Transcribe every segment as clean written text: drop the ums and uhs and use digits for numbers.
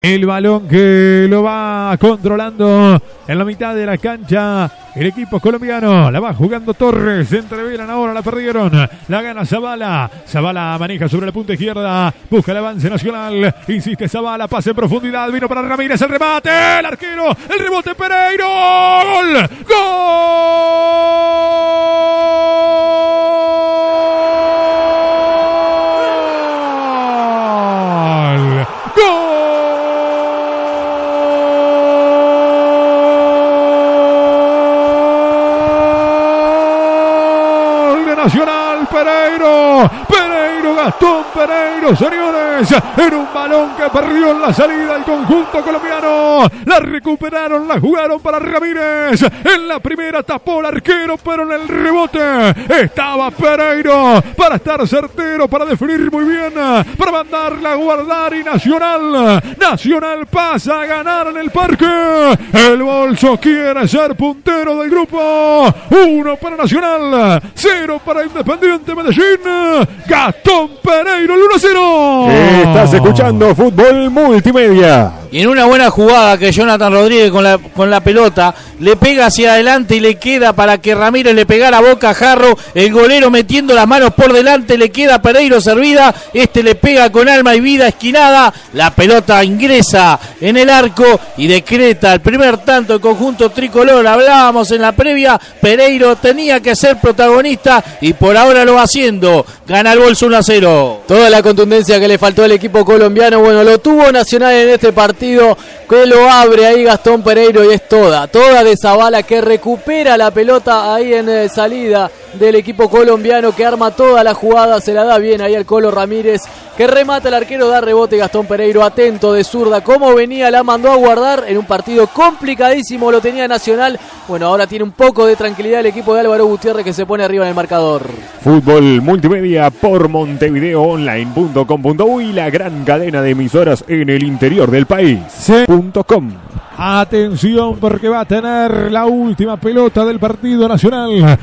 El balón que lo va controlando en la mitad de la cancha el equipo colombiano. La va jugando Torres. Se entreveran ahora, la perdieron. La gana Zabala. Zabala maneja sobre la punta izquierda. Busca el avance Nacional. Insiste Zabala. Pase en profundidad. Vino para Ramírez. El remate. El arquero. El rebote Pereiro. ¡Gol! Nacional, Pereiro, Gastón Pereiro, señores, en un balón que perdió en la salida el conjunto colombiano. La recuperaron, la jugaron para Ramírez. En la primera tapó el arquero, pero en el rebote estaba Pereiro para estar certero, para definir muy bien, para mandarla a guardar, y Nacional pasa a ganar en el Parque. El Bolso quiere ser puntero del grupo. 1 para Nacional, 0 para Independiente Medellín. Gastón Pereiro, el 1-0. Estás escuchando Fútbol Multimedia. Y en una buena jugada que Jonathan Rodríguez con la pelota le pega hacia adelante y le queda para que Ramírez le pegara a Boca Jarro. El golero metiendo las manos por delante, le queda a Pereiro servida. Este le pega con alma y vida esquinada. La pelota ingresa en el arco y decreta el primer tanto del conjunto tricolor. Hablábamos en la previa, Pereiro tenía que ser protagonista y por ahora lo va haciendo. Gana el Bolso 1-0. Toda la contundencia que le faltó al equipo colombiano, bueno, lo tuvo Nacional en este partido, que lo abre ahí Gastón Pereiro, y es toda de Zabala, que recupera la pelota ahí en salida del equipo colombiano, que arma toda la jugada, se la da bien ahí al Colo Ramírez, que remata el arquero, da rebote Gastón Pereiro, atento de zurda, como venía, la mandó a guardar en un partido complicadísimo, lo tenía Nacional. Bueno, ahora tiene un poco de tranquilidad el equipo de Álvaro Gutiérrez, que se pone arriba en el marcador. Fútbol Multimedia por montevideoonline.com.uy, la gran cadena de emisoras en el interior del país. .com. Atención, porque va a tener la última pelota del partido Nacional.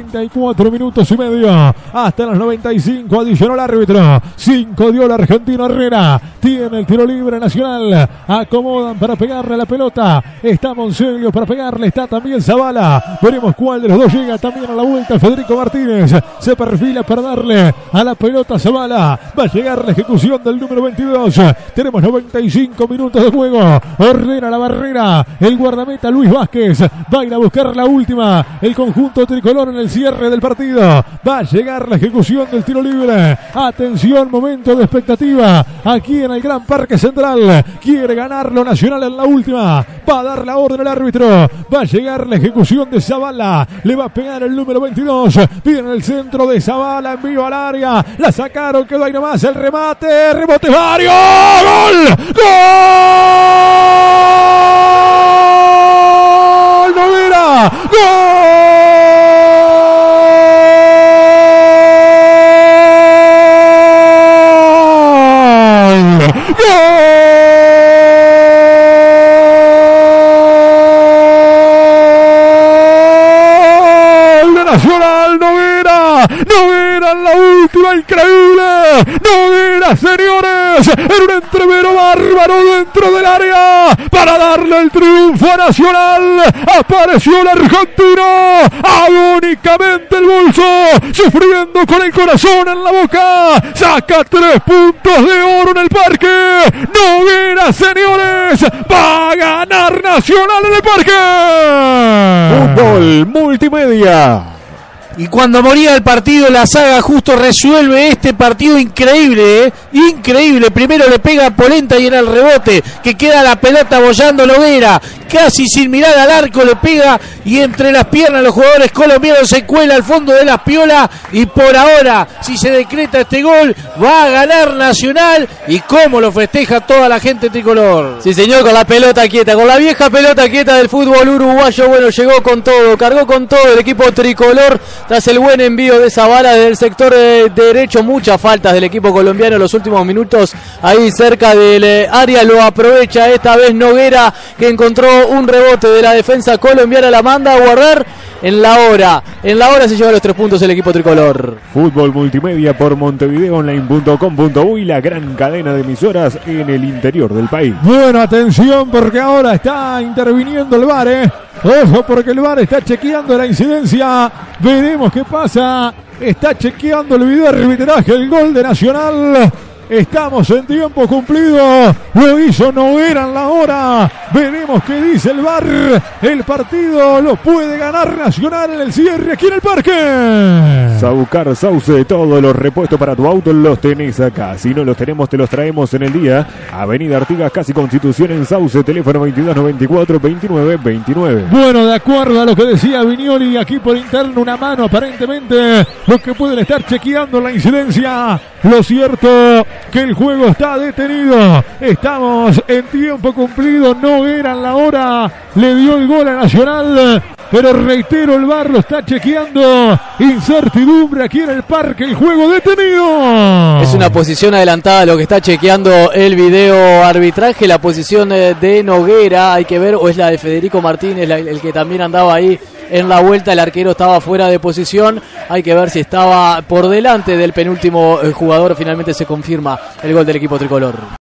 94 minutos y medio. Hasta los 95 adicionó el árbitro. 5 dio el argentino Herrera. Tiene el tiro libre Nacional. Acomodan para pegarle a la pelota. Está Monseglio para pegarle. Está también Zabala. Veremos cuál de los dos llega también a la vuelta. Federico Martínez se perfila para darle a la pelota a Zabala. Va a llegar la ejecución del número 22. Tenemos 95 minutos de juego. Ordena la barrera el guardameta Luis Vázquez. Va a ir a buscar la última el conjunto tricolor en el cierre del partido. Va a llegar la ejecución del tiro libre. Atención, momento de expectativa aquí en el Gran Parque Central. Quiere ganarlo Nacional en la última. Va a dar la orden el árbitro. Va a llegar la ejecución de Zabala. Le va a pegar el número 22. Viene el centro de Zabala, envío al área. La sacaron, quedó ahí nomás el remate. Rebote varios. ¡Gol! Novera. ¡Gol! ¡Gol! De Nacional, Novera en la última, increíble. Novera, señores, en un entrevero bárbaro dentro del área para darle el triunfo a Nacional. Apareció el argentino, agónicamente el Bolso, sufriendo con el corazón en la boca. Saca 3 puntos de oro en el Parque. Novera, señores, va a ganar Nacional en el Parque. Fútbol Multimedia. Y cuando moría el partido, la saga justo resuelve este partido increíble, increíble. Primero le pega a Polenta y en el rebote, que queda la pelota bollando Noguera, casi sin mirar al arco, le pega y entre las piernas los jugadores colombianos se cuela al fondo de la piola. Y por ahora, si se decreta este gol, va a ganar Nacional. Y cómo lo festeja toda la gente tricolor. Sí, señor, con la pelota quieta, con la vieja pelota quieta del fútbol uruguayo. Bueno, llegó con todo, cargó con todo el equipo tricolor. Tras el buen envío de Zabala desde el sector derecho, muchas faltas del equipo colombiano en los últimos minutos, ahí cerca del área, lo aprovecha esta vez Noguera, que encontró un rebote de la defensa colombiana, la manda a guardar. En la hora se lleva los 3 puntos el equipo tricolor. Fútbol multimedia por montevideoonline.com.uy, la gran cadena de emisoras en el interior del país. Bueno, atención porque ahora está interviniendo el VAR, Ojo porque el VAR está chequeando la incidencia. Veremos qué pasa. Está chequeando el video arbitraje, el gol de Nacional. Estamos en tiempo cumplido. Lo hizo Noguera en la hora. Veremos qué dice el VAR. El partido lo puede ganar Nacional en el cierre aquí en el Parque. Saucar Sauce, todos los repuestos para tu auto los tenés acá. Si no los tenemos, te los traemos en el día. Avenida Artigas, casi Constitución en Sauce. Teléfono 2294-2929. Bueno, de acuerdo a lo que decía Viñoli, aquí por interno una mano aparentemente. Los que pueden estar chequeando la incidencia. Lo cierto que el juego está detenido. Estamos en tiempo cumplido. Noguera en la hora le dio el gol a Nacional, pero reitero, el VAR lo está chequeando. Incertidumbre aquí en el Parque, el juego detenido. Es una posición adelantada lo que está chequeando el video arbitraje. La posición de Noguera, hay que ver, o es la de Federico Martínez, el que también andaba ahí en la vuelta. El arquero estaba fuera de posición. Hay que ver si estaba por delante del penúltimo jugador. Finalmente se confirma el gol del equipo tricolor.